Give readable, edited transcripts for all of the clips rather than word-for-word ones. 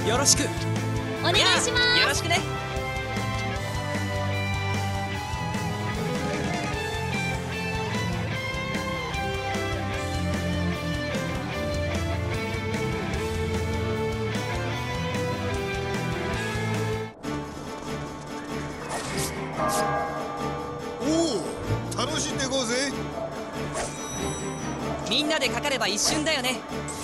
よろしく。 お願いします。 よろしくね。 おお、楽しんでいこうぜ。 みんなでかかれば一瞬だよね。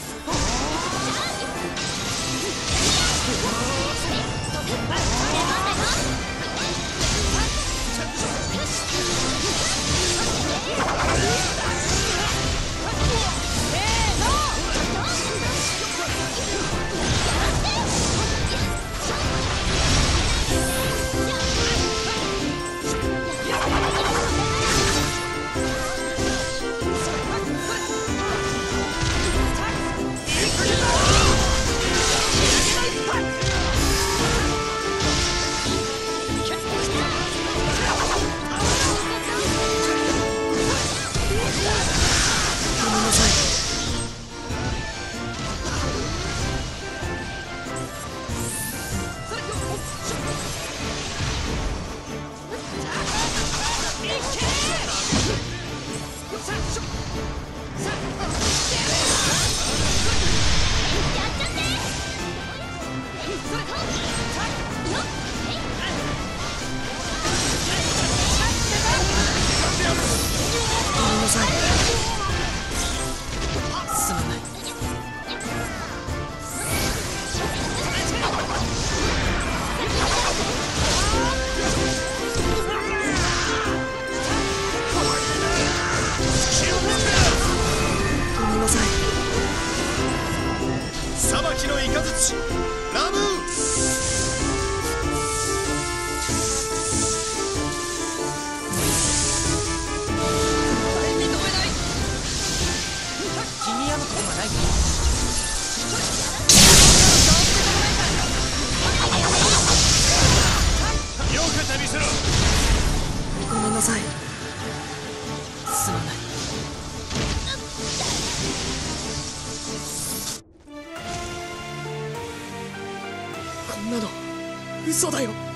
裁きの雷ラムー。 君やむことはない。 よく旅すろ。 ごめんなさい。すまない。こんなの嘘だよ。